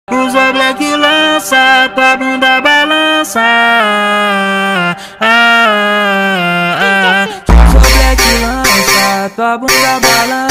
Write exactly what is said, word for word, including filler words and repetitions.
Usa black lança, tua bunda balança. Ah, ah, ah. Usa black lança, tua bunda balança.